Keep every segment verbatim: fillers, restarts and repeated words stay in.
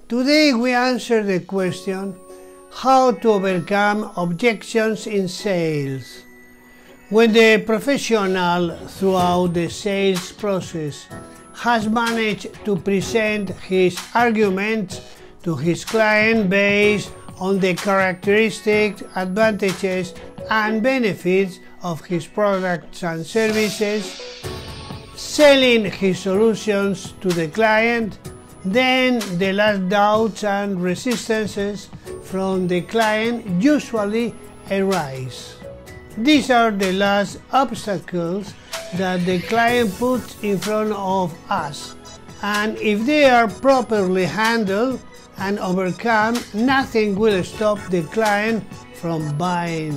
Today we answer the question how to overcome objections in sales. When the professional throughout the sales process has managed to present his arguments to his client based on the characteristics, advantages and benefits of his products and services, selling his solutions to the client, then the last doubts and resistances from the client usually arise. These are the last obstacles that the client puts in front of us, and if they are properly handled and overcome, nothing will stop the client from buying.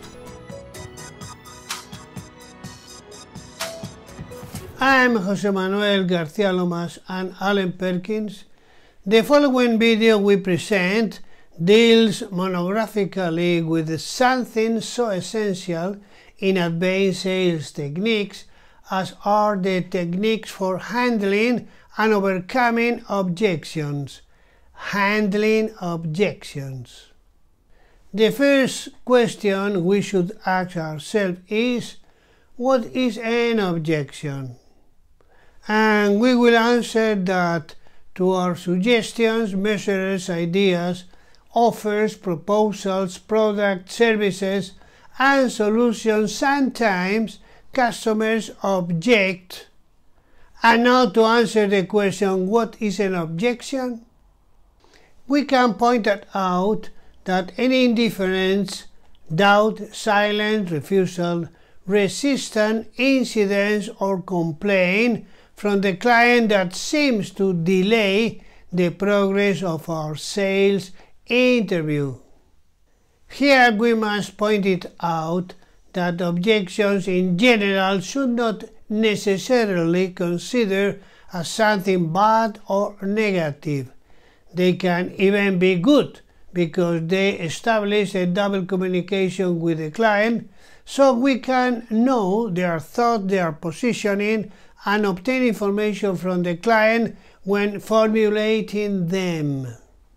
I'm José Manuel García-Lomas Allen-Perkins. The following video we present deals monographically with something so essential in advanced sales techniques as are the techniques for handling and overcoming objections. Handling objections. The first question we should ask ourselves is, what is an objection? And we will answer that to our suggestions, measures, ideas, offers, proposals, products, services, and solutions. Sometimes customers object. And now to answer the question, what is an objection? We can point out that any indifference, doubt, silence, refusal, resistance, incidents, or complaint from the client that seems to delay the progress of our sales interview. Here we must point it out that objections in general should not necessarily consider as something bad or negative. They can even be good because they establish a double communication with the client, so we can know their thought, their positioning, and obtain information from the client when formulating them.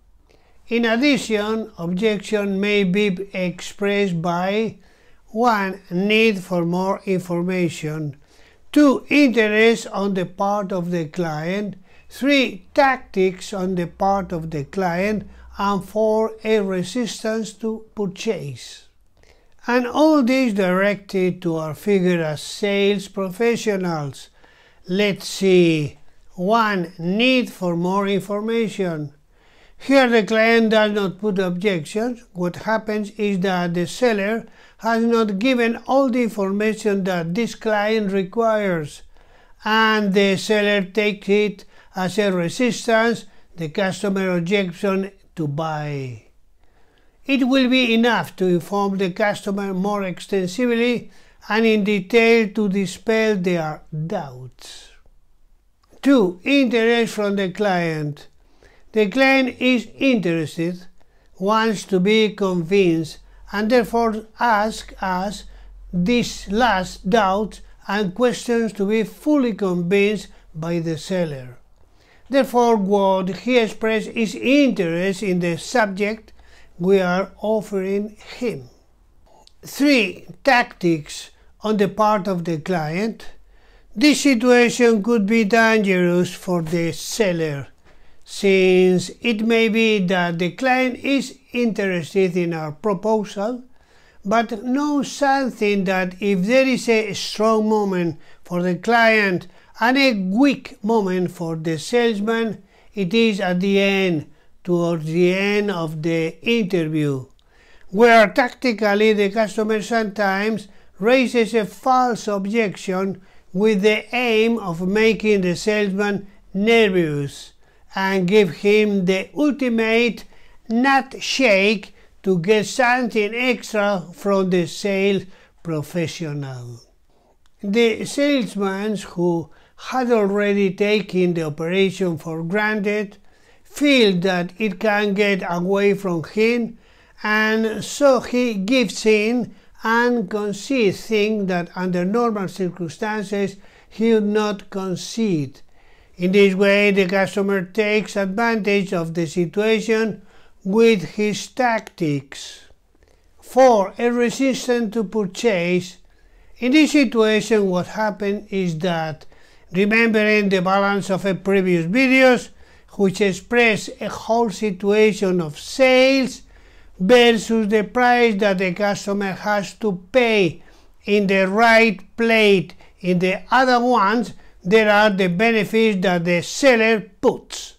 In addition, objection may be expressed by one. Need for more information, two. Interest on the part of the client, three. Tactics on the part of the client, and four. A resistance to purchase. And all this directed to our figure as sales professionals. Let's see. one. Need for more information. Here the client does not put objections. What happens is that the seller has not given all the information that this client requires, and the seller takes it as a resistance, the customer objection to buy. It will be enough to inform the customer more extensively and in detail to dispel their doubts. two. Interest from the client. The client is interested, wants to be convinced, and therefore asks us these last doubts and questions to be fully convinced by the seller. Therefore, what he expresses is interest in the subject we are offering him. three. Tactics on the part of the client. This situation could be dangerous for the seller, since it may be that the client is interested in our proposal, but knows something that if there is a strong moment for the client and a weak moment for the salesman, it is at the end, towards the end of the interview, where tactically the customer sometimes raises a false objection with the aim of making the salesman nervous and give him the ultimate nut shake to get something extra from the sales professional. The salesman who had already taken the operation for granted feels that it can get away from him, and so he gives in and concedes things that under normal circumstances he would not concede. In this way, the customer takes advantage of the situation with his tactics. four. A resistance to purchase. In this situation, what happened is that, remembering the balance of a previous videos, which express a whole situation of sales versus the price that the customer has to pay in the right plate in the other ones, there are the benefits that the seller puts.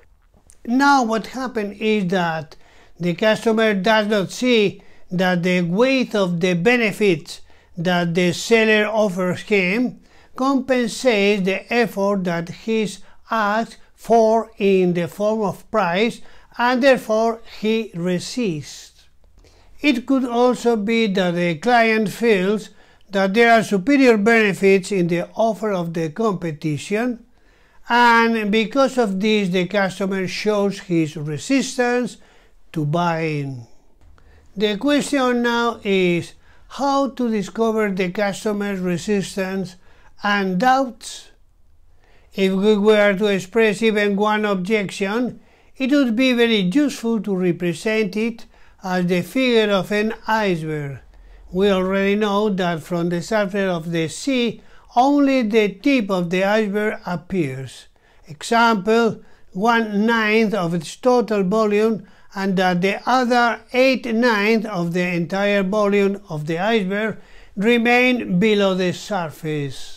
Now what happened is that the customer does not see that the weight of the benefits that the seller offers him compensates the effort that he asks for in the form of price, and therefore he resists. It could also be that the client feels that there are superior benefits in the offer of the competition, and because of this the customer shows his resistance to buying. The question now is how to discover the customer's resistance and doubts. If we were to express even one objection, it would be very useful to represent it as the figure of an iceberg. We already know that from the surface of the sea, only the tip of the iceberg appears. Example, one ninth of its total volume, and that the other eight ninths of the entire volume of the iceberg remain below the surface.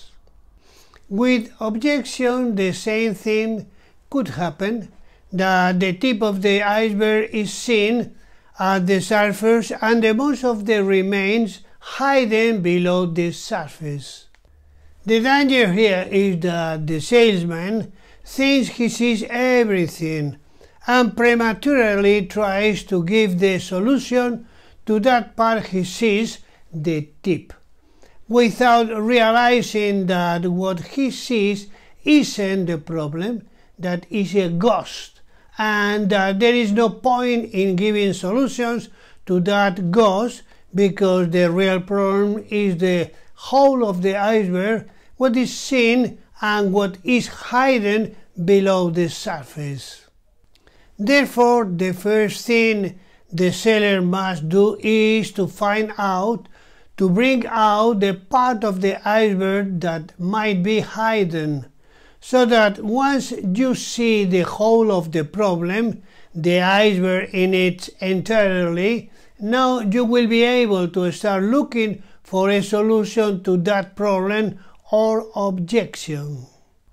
With objection, the same thing could happen, that the tip of the iceberg is seen at the surface and the most of the remains hidden below the surface. The danger here is that the salesman thinks he sees everything and prematurely tries to give the solution to that part he sees, the tip, without realizing that what he sees isn't the problem, that is a ghost, and that there is no point in giving solutions to that ghost because the real problem is the whole of the iceberg, what is seen and what is hidden below the surface. Therefore, the first thing the seller must do is to find out, to bring out the part of the iceberg that might be hidden, so that once you see the whole of the problem, the iceberg in its entirety, now you will be able to start looking for a solution to that problem or objection.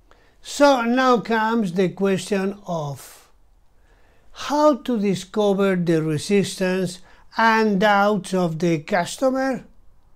So now comes the question of how to discover the resistance and doubts of the customer.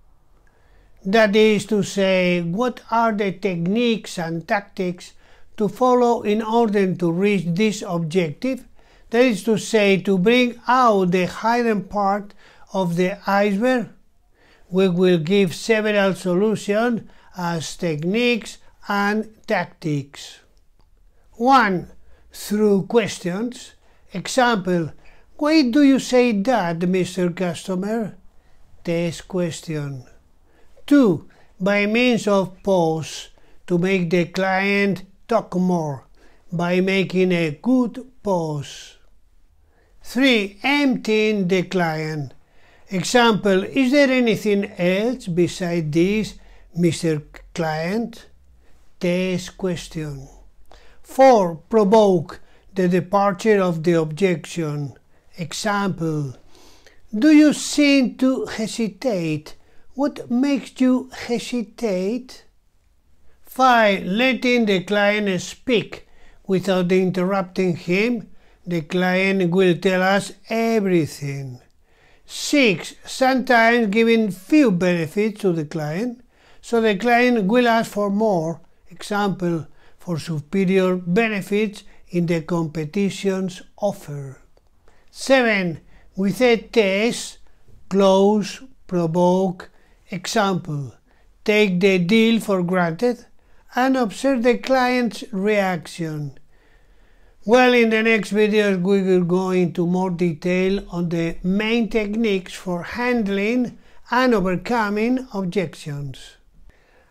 That is to say, what are the techniques and tactics to follow in order to reach this objective? That is to say, to bring out the hidden part of the iceberg. We will give several solutions as techniques and tactics. one. Through questions. Example, why do you say that, Mister Customer? Test question. two. By means of pause, to make the client talk more, by making a good pause. three. Emptying the client. Example, is there anything else beside this, Mister Client? Test question. four. Provoke the departure of the objection. Example, do you seem to hesitate? What makes you hesitate? five. Letting the client speak without interrupting him. The client will tell us everything. six. Sometimes giving few benefits to the client, so the client will ask for more. Example, for superior benefits in the competition's offer. seven. With a test, close, provoke. Example, take the deal for granted and observe the client's reaction. Well, in the next videos we will go into more detail on the main techniques for handling and overcoming objections.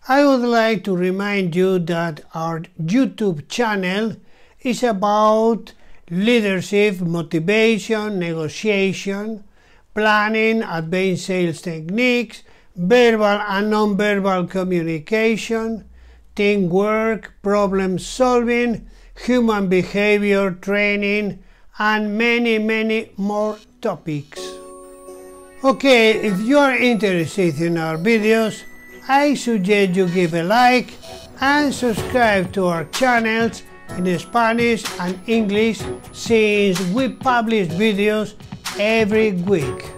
I would like to remind you that our YouTube channel is about leadership, motivation, negotiation, planning, advanced sales techniques, verbal and non-verbal communication, teamwork, problem solving, human behavior training, and many, many more topics. Okay, if you are interested in our videos, I suggest you give a like and subscribe to our channels in Spanish and English, since we publish videos every week.